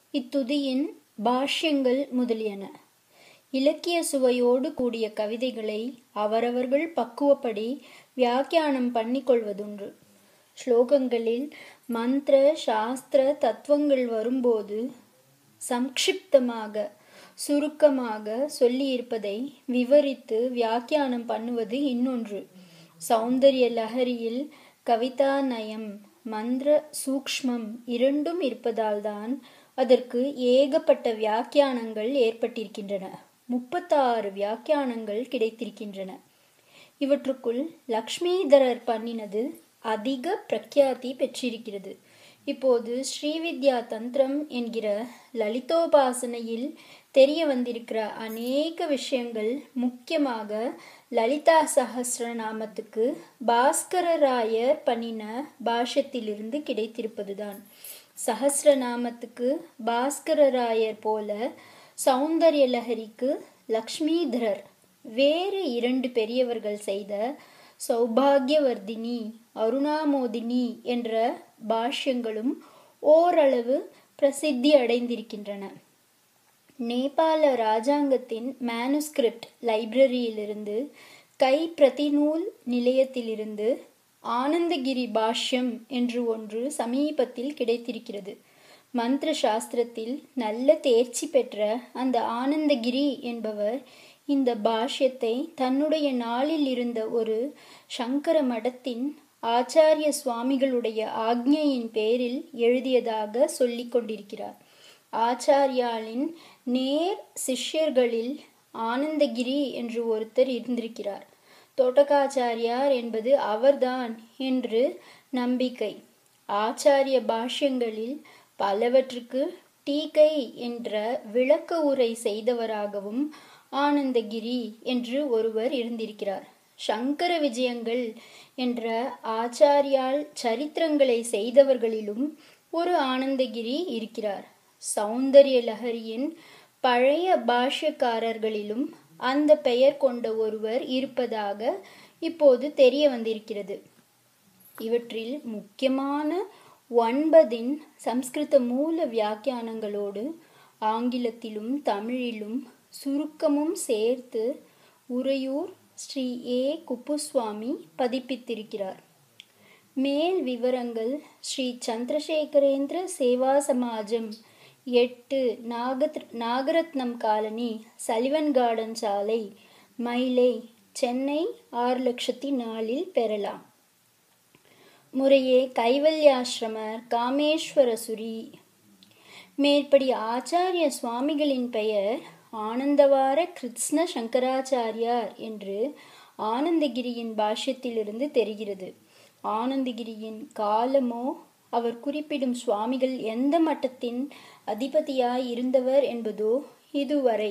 இத்துதியின் பாஷ்யங்கள் முதலியன. இலக்கிய சுவையோடு கூடிய கவிதைகளை அவரவர்கள் பக்குவப்படி வியாக்கியானம் பண்ணிக்கொள்வதுண்டு. ஸ்லோகங்களில் மந்திர சாஸ்திர தத்துவங்கள் வரும்போது சம்க்ஷிப்தமாக சுருக்கமாக சொல்லியிருப்பதை விவரித்து வியாக்கியானம் பண்ணுவது இன்னொன்று. சௌந்தர்ய லஹரியில் கவிதா நயம் மந்திர சூக்ஷ்மம் இரண்டும் இருப்பதால்தான் அதற்கு ஏகப்பட்ட வியாக்கியானங்கள் ஏற்பட்டிருக்கின்றன. 36 வியாக்கியானங்கள் கிடைத்திருக்கின்றன. இவற்றுக்குள் லக்ஷ்மிதரர் பண்ணினது அதிக பிரக்யாதி பெற்றிருக்கிறது. இப்போது ஸ்ரீவித்யா தந்திரம் என்கிற லலிதோபாசனையில் தெரிய வந்திருக்கிற அநேக விஷயங்கள் முக்கியமாக லலிதா சஹஸ்ரநாமத்துக்கு பாஸ்கரராயர் பண்ணின பாஷ்யத்திலிருந்து கிடைத்திருப்பதுதான். சஹஸ்ரநாமத்துக்கு பாஸ்கரராயர் போல சௌந்தர்ய லஹரிக்கு லக்ஷ்மிதரர் வேறு 2 பெரியவர்கள் செய்த சௌபாகியவர்தினி அருணாமோதினி என்ற பாஷ்யங்களும் ஓரளவு பிரசித்தி அடைந்திருக்கின்றன. நேபாள ராஜாங்கத்தின் மேனுஸ்கிரிப்ட் லைப்ரரியிலிருந்து கை பிரதிநூல் நிலையத்திலிருந்து ஆனந்தகிரி பாஷ்யம் என்று ஒன்று சமீபத்தில் கிடைத்திருக்கிறது. மந்திர சாஸ்திரத்தில் நல்ல தேர்ச்சி பெற்ற அந்த ஆனந்தகிரி என்பவர் இந்த பாஷ்யத்தை தன்னுடைய நாளில் இருந்த ஒரு சங்கர மடத்தின் ஆச்சாரிய சுவாமிகளுடைய ஆக்ஞையின் பேரில் எழுதியதாக சொல்லிக் கொண்டிருக்கிறார். ஆச்சாரியாலின் நேர் சிஷ்யர்களில் ஆனந்தகிரி என்று ஒருத்தர் இருந்திருக்கிறார். தோட்டகாச்சாரியார் என்பது அவர்தான் என்று நம்பிக்கை. ஆச்சாரிய பாஷ்யங்களில் பலவற்றுக்கு டீகை என்ற விளக்க உரை செய்தவராகவும் ஆனந்தகிரி என்று ஒருவர் இருந்திருக்கிறார். சங்கர விஜயங்கள் என்ற ஆச்சாரியால் சரித்திரங்களை செய்தவர்களிலும் ஒரு ஆனந்தகிரி இருக்கிறார். சௌந்தர்ய லஹரியின் பழைய பாஷ்யக்காரர்களிலும் அந்த பெயர் கொண்ட ஒருவர் இருப்பதாக இப்போது தெரிய வந்திருக்கிறது. இவற்றில் முக்கியமான 9 சம்ஸ்கிருத மூல வியாக்கியானங்களோடு ஆங்கிலத்திலும் தமிழிலும் சுருக்கமும் சேர்த்து உறையூர் ஸ்ரீ ஏ. குப்புசுவாமி பதிப்பித்திருக்கிறார். மேல் விவரங்கள் Sri Chandrasekharendra Seva Samajam 8 Nagarathnam colony Sullivan garden சாலை மயிலை சென்னை 6004 பெறலாம். முறையே கைவல்யாசிரமர் காமேஸ்வரசுரி. மேற்படி ஆச்சாரிய சுவாமிகளின் பெயர் ஆனந்தவார கிருஷ்ண சங்கராச்சாரியார் என்று ஆனந்தகிரியின் பாஷ்யத்திலிருந்து தெரிகிறது. ஆனந்தகிரியின் காலமோ அவர் குறிப்பிடும் சுவாமிகள் எந்த மட்டத்தின் அதிபதியாய் இருந்தவர் என்பதோ இதுவரை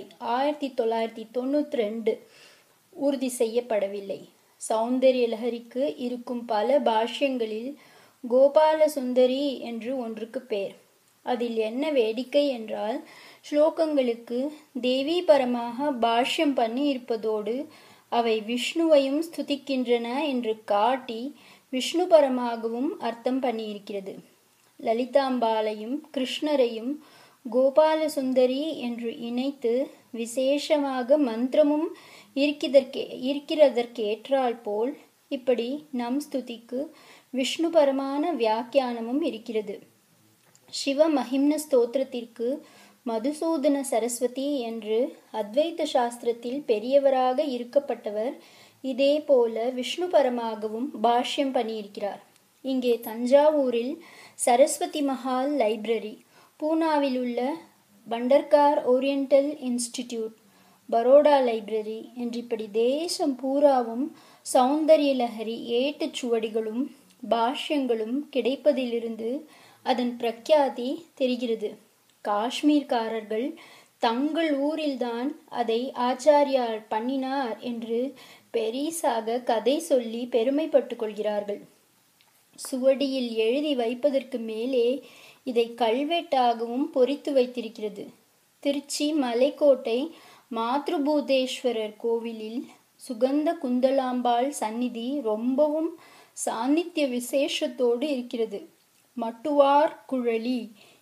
1992 உறுதி செய்யப்படவில்லை. சௌந்தர்ய லஹரிக்கு இருக்கும் பல பாஷ்யங்களில் கோபால சுந்தரி என்று ஒன்றுக்கு பேர். அதில் என்ன வேடிக்கை என்றால் ஸ்லோகங்களுக்கு தேவி பரமாக பாஷ்யம் பண்ணி இருப்பதோடு அவை விஷ்ணுவையும் ஸ்துதிக்கின்றன என்று காட்டி விஷ்ணு பரமாகவும் அர்த்தம் பண்ணியிருக்கிறது. லலிதாம்பாளையும் கிருஷ்ணரையும் கோபால சுந்தரி என்று இணைத்து விசேஷமாக மந்திரமும் இருக்கிறதற்கேற்றால் போல் இப்படி நம் ஸ்துதிக்கு விஷ்ணு பரமான வியாக்கியானமும் இருக்கிறது. சிவ மகிம்ன ஸ்தோத்திரத்திற்கு மதுசூதன சரஸ்வதி என்று அத்வைத சாஸ்திரத்தில் பெரியவராக இருக்கப்பட்டவர் இதே போல விஷ்ணு பரமாகவும் பாஷ்யம் பண்ணியிருக்கிறார். இங்கே தஞ்சாவூரில் சரஸ்வதி மஹால் லைப்ரரி, பூனாவில் உள்ள Bhandarkar oriental institute, Baroda library என்று இப்படி தேசம் பூராவும் சௌந்தர்ய லஹரி ஏட்டுச்சுவடிகளும் பாஷ்யங்களும் கிடைப்பதிலிருந்து அதன் பிரக்யாதி தெரிகிறது. காஷ்மீர்காரர்கள் தங்கள் ஊரில்தான் அதை ஆச்சாரியார் பண்ணினார் என்று பெரிசாக கதை சொல்லி பெருமைப்பட்டு கொள்கிறார்கள். சுவடியில் எழுதி வைப்பதற்கு மேலே இதை கல்வெட்டாகவும் பொறித்து வைத்திருக்கிறது. திருச்சி மலைக்கோட்டை மாத்ருபூதேஸ்வரர் கோவிலில் சுகந்த குந்தலாம்பாள் சந்நிதி ரொம்பவும் சாநித்திய விசேஷத்தோடு இருக்கிறது.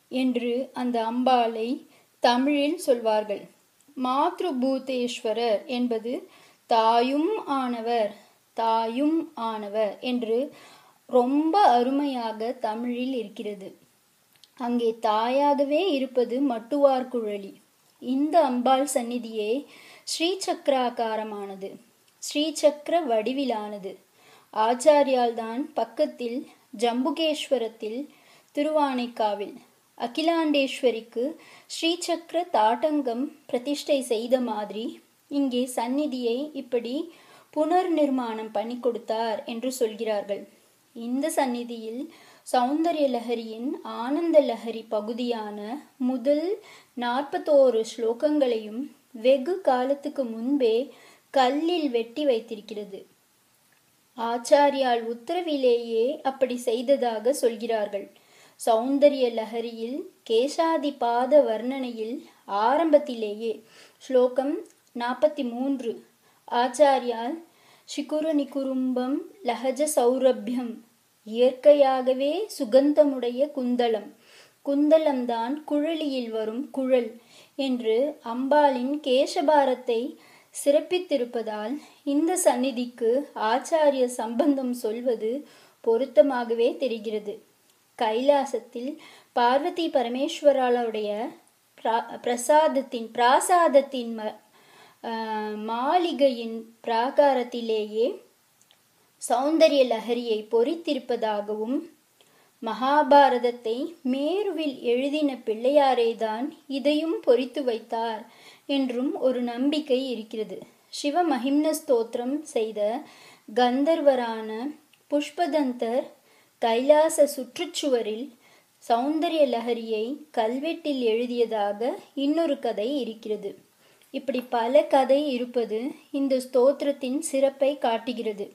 என்று அந்த அம்பாளை தமிழில் சொல்வார்கள். மாத்ருபூதேஸ்வரர் என்பது தாயும் ஆனவர், தாயும் ஆனவர் என்று ரொம்ப அருமையாக தமிழில் இருக்கிறது. அங்கே தாயாகவே இருப்பது மட்டுவார் குழலி. இந்த அம்பாள் சந்நிதியே ஸ்ரீசக்கராகாரமானது, ஸ்ரீசக்கர வடிவிலானது. ஆச்சாரியால் தான் பக்கத்தில் ஜம்புகேஸ்வரத்தில் திருவானைக்காவில் அகிலாண்டேஸ்வரிக்கு ஸ்ரீசக்கர தாட்டங்கம் பிரதிஷ்டை செய்த மாதிரி இங்கே சந்நிதியை இப்படி புனர் நிர்மாணம் பண்ணி கொடுத்தார் என்று சொல்கிறார்கள். இந்த சந்நிதியில் சௌந்தர்ய லஹரியின் ஆனந்த லஹரி பகுதியான முதல் 41 ஸ்லோகங்களையும் வெகு காலத்துக்கு முன்பே கல்லில் வெட்டி வைத்திருக்கிறது. ஆச்சாரியால் உத்தரவிலேயே அப்படி செய்ததாக சொல்கிறார்கள். சௌந்தர்ய லஹரியில் கேசாதி பாத வர்ணனையில் ஆரம்பத்திலேயே ஸ்லோகம் 43 ஆச்சாரியால் சிகுர நிகுரும்பம் லஹஜ சௌரபியம், இயற்கையாகவே சுகந்தமுடைய குந்தலம், குந்தலம்தான் குழலியில் வரும் குழல் என்று அம்பாளின் கேசபாரத்தை சிறப்பித்திருப்பதால் இந்த சந்நிதிக்கு ஆச்சாரிய சம்பந்தம் சொல்வது பொருத்தமாகவே தெரிகிறது. கைலாசத்தில் பார்வதி பரமேஸ்வராளுடைய பிராசாதத்தின் மாளிகையின் பிராகாரத்திலேயே சௌந்தர்ய லஹரியை பொறித்திருப்பதாகவும், மகாபாரதத்தை மேருவில் எழுதின பிள்ளையாரேதான் இதையும் பொறித்து வைத்தார் என்றும் ஒரு நம்பிக்கை இருக்கிறது. சிவ மகிம்ன ஸ்தோத்திரம் செய்த கந்தர்வரான புஷ்பதந்தர் கைலாச சுற்றுச்சுவரில் சௌந்தர்ய லஹரியை கல்வெட்டில் எழுதியதாக இன்னொரு கதை இருக்கிறது. இப்படி பல கதை இருப்பது இந்த ஸ்தோத்திரத்தின் சிறப்பை காட்டுகிறது.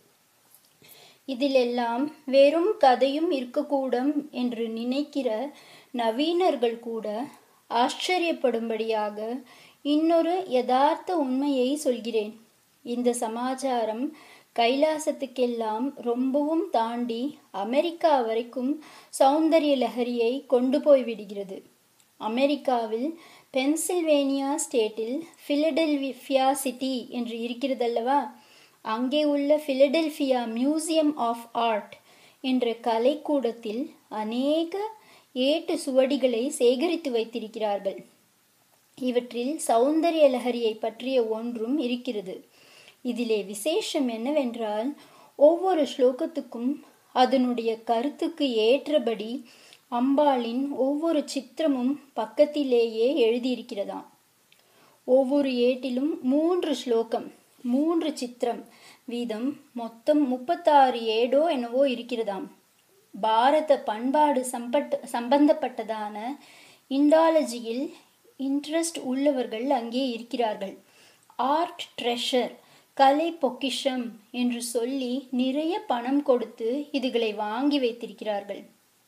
இதிலெல்லாம் வெறும் கதையும் இருக்கக்கூடும் என்று நினைக்கிற நவீனர்கள் கூட ஆச்சரியப்படும்படியாக இன்னொரு யதார்த்த உண்மையை சொல்கிறேன். இந்த சமாச்சாரம் கைலாசத்துக்கெல்லாம் ரொம்பவும் தாண்டி அமெரிக்கா வரைக்கும் சௌந்தர்ய லஹரியை கொண்டு போய்விடுகிறது. அமெரிக்காவில் பென்சில்வேனியா ஸ்டேட்டில் பிலடெல்பியா சிட்டி என்று இருக்கிறதல்லவா, அங்கே உள்ள பிலடெல்பியா மியூசியம் ஆஃப் ஆர்ட் என்ற கலைக்கூடத்தில் அநேக ஏட்டு சுவடிகளை சேகரித்து வைத்திருக்கிறார்கள். இவற்றில் சௌந்தர்ய லஹரியை பற்றிய ஒன்றும் இருக்கிறது. இதிலே விசேஷம் என்னவென்றால், ஒவ்வொரு ஸ்லோகத்துக்கும் அதனுடைய கருத்துக்கு ஏற்றபடி அம்பாளின் ஒவ்வொரு சித்திரமும் பக்கத்திலேயே எழுதியிருக்கிறதாம். ஒவ்வொரு ஏட்டிலும் 3 ஸ்லோகம் 3 சித்திரம் வீதம் மொத்தம் 36 ஏடோ என்னவோ இருக்கிறதாம். பாரத பண்பாடு சம்பந்தப்பட்டதான இண்டாலஜியில் இன்ட்ரெஸ்ட் உள்ளவர்கள் அங்கே இருக்கிறார்கள். ஆர்ட் ட்ரெஷர், கலை பொக்கிஷம் என்று சொல்லி நிறைய பணம் கொடுத்து இதுகளை வாங்கி வைத்திருக்கிறார்கள்.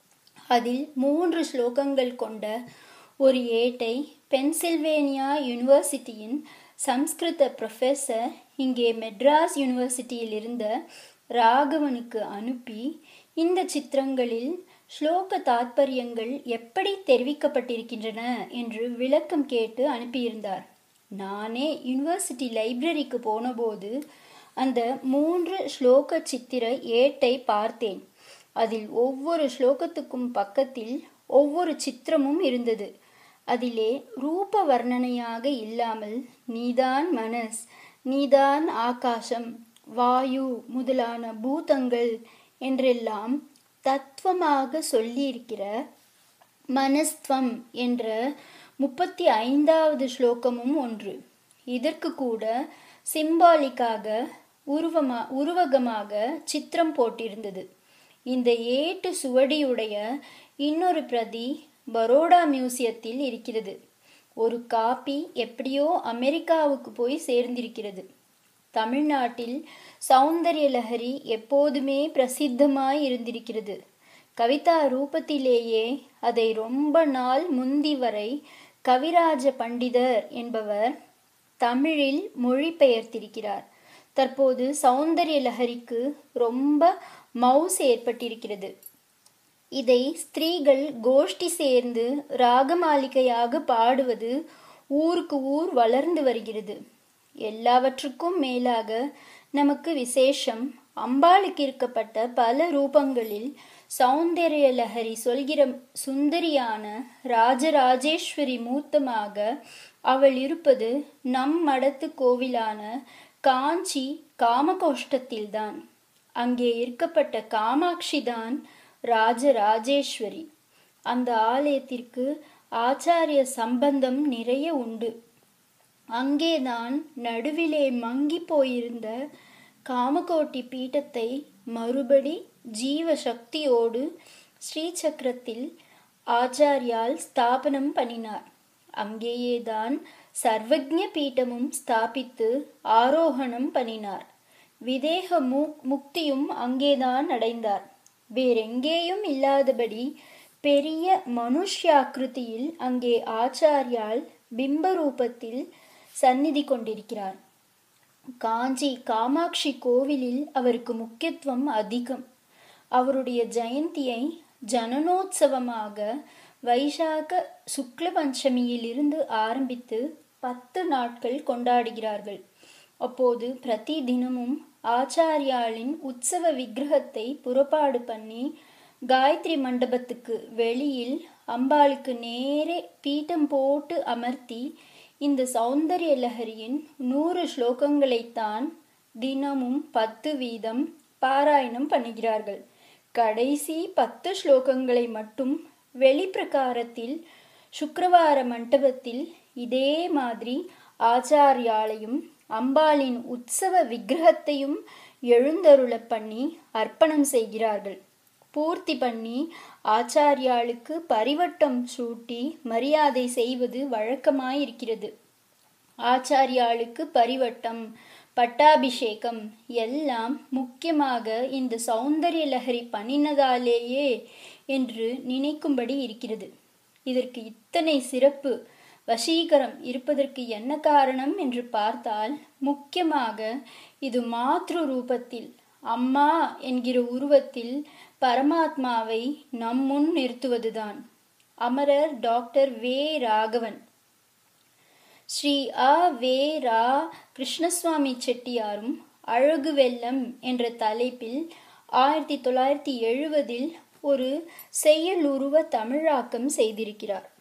அதில் 3 ஸ்லோகங்கள் கொண்ட ஒரு ஏட்டை பென்சில்வேனியா யூனிவர்சிட்டியின் சம்ஸ்கிருத ப்ரொஃபஸர் இங்கே மெட்ராஸ் யூனிவர்சிட்டியில் இருந்த ராகவனுக்கு அனுப்பி இந்த சித்திரங்களில் ஸ்லோக தாத்பரியங்கள் எப்படி தெரிவிக்கப்பட்டிருக்கின்றன என்று விளக்கம் கேட்டு அனுப்பியிருந்தார். நானே யூனிவர்சிட்டி லைப்ரரிக்கு போனபோது அந்த 3 ஸ்லோக சித்திர ஏட்டை பார்த்தேன். அதில் ஒவ்வொரு ஸ்லோகத்துக்கும் பக்கத்தில் ஒவ்வொரு சித்திரமும் இருந்தது. அதிலே ரூப வர்ணனையாக இல்லாமல் நீதான் மனஸ், நீதான் ஆகாசம், வாயு முதலான பூதங்கள் என்றெல்லாம் தத்துவமாக சொல்லியிருக்கிற மனஸ்துவம் என்ற 35வது ஸ்லோகமும் ஒன்று. இதற்கு கூட சிம்பாலிக்காக உருவகமாக சித்திரம் போட்டிருந்தது. இந்த ஏட்டு சுவடியுடைய இன்னொரு பிரதி பரோடா மியூசியத்தில் இருக்கிறது. ஒரு காப்பி எப்படியோ அமெரிக்காவுக்கு போய் சேர்ந்திருக்கிறது. தமிழ்நாட்டில் சௌந்தர்ய லஹரி எப்போதுமே பிரசித்தமாய் இருந்திருக்கிறது. கவிதா ரூபத்திலேயே அதை ரொம்ப நாள் முந்தி வரை கவிராஜ பண்டிதர் என்பவர் தமிழில் மொழிபெயர்த்திருக்கிறார். தற்போது சௌந்தர்ய லஹரிக்கு ரொம்ப மவுஸ் ஏற்பட்டிருக்கிறது. இதை ஸ்திரீகள் கோஷ்டி சேர்ந்து ராகமாளிகையாக பாடுவது ஊருக்கு ஊர் வளர்ந்து வருகிறது. எல்லாவற்றுக்கும் மேலாக நமக்கு விசேஷம், அம்பாளுக்கு இருக்கப்பட்ட பல ரூபங்களில் சௌந்தர்ய லஹரி சொல்கிற சுந்தரியான ராஜராஜேஸ்வரி மூர்த்தமாக அவள் இருப்பது நம் மடத்து கோவிலான காஞ்சி காமகோஷ்டத்தில்தான். அங்கே இருக்கப்பட்ட காமாட்சி தான் ராஜராஜேஸ்வரி. அந்த ஆலயத்திற்கு ஆச்சாரிய சம்பந்தம் நிறைய உண்டு. அங்கேதான் நடுவிலே மங்கி போயிருந்த காமகோட்டி பீட்டத்தை மறுபடி ஜீவ சக்தியோடு ஸ்ரீசக்கரத்தில் ஆச்சாரியால் ஸ்தாபனம் பண்ணினார். அங்கேயேதான் சர்வஜ்ஞ பீட்டமும் ஸ்தாபித்து ஆரோகணம் பண்ணினார். விதேக முக்தியும் அங்கேதான் அடைந்தார். வேறெங்கேயும் இல்லாதபடி பெரிய மனுஷ்யாக்கிருதியில் அங்கே ஆச்சாரியால் பிம்ப ரூபத்தில் சந்நிதி கொண்டிருக்கிறார். காஞ்சி காமாட்சி கோவிலில் அவருக்கு முக்கியத்துவம் அதிகம். அவருடைய ஜெயந்தியை ஜனனோத்சவமாக வைசாக சுக்ல பஞ்சமியில் இருந்து ஆரம்பித்து 10 நாட்கள் கொண்டாடுகிறார்கள். அப்போது பிரதி தினமும் ஆச்சாரியாளின் உற்சவ விக்கிரகத்தை புறப்பாடு பண்ணி காயத்ரி மண்டபத்துக்கு வெளியில் அம்பாளுக்கு நேரே பீட்டம் போட்டு அமர்த்தி இந்த சௌந்தர்ய லஹரியின் 100 ஸ்லோகங்களைத்தான் தினமும் 10 வீதம் பாராயணம் பண்ணுகிறார்கள். கடைசி 10 ஸ்லோகங்களை மட்டும் வெளிப்பிரகாரத்தில் சுக்கிரவார மண்டபத்தில் இதே மாதிரி ஆச்சாரியாலையும் அம்பாளின் உற்சவ விக்கிரகத்தையும் எழுந்தருள பண்ணி அர்ப்பணம் செய்கிறார்கள். பூர்த்தி பண்ணி ஆச்சாரியாளுக்கு பரிவட்டம் சூட்டி மரியாதை செய்வது வழக்கமாயிருக்கிறது. ஆச்சாரியாளுக்கு பரிவட்டம், பட்டாபிஷேகம் எல்லாம் முக்கியமாக இந்த சௌந்தர்ய லஹரி பண்ணினதாலேயே என்று நினைக்கும்படி இருக்கிறது. இதற்கு இத்தனை சிறப்பு வசீகரம் இருப்பதற்கு என்ன காரணம் என்று பார்த்தால், முக்கியமாக இது மாத்ரு ரூபத்தில், அம்மா என்கிற உருவத்தில் பரமாத்மாவை நம் முன் நிறுத்துவதுதான். அமரர் டாக்டர் வே. ராகவன், ஸ்ரீ அ. வே. ரா. கிருஷ்ணசுவாமி செட்டியாரும் அழகு வெள்ளம் என்ற தலைப்பில் 1970 ஒரு செய்யுளுருவ தமிழாக்கம் செய்திருக்கிறார்.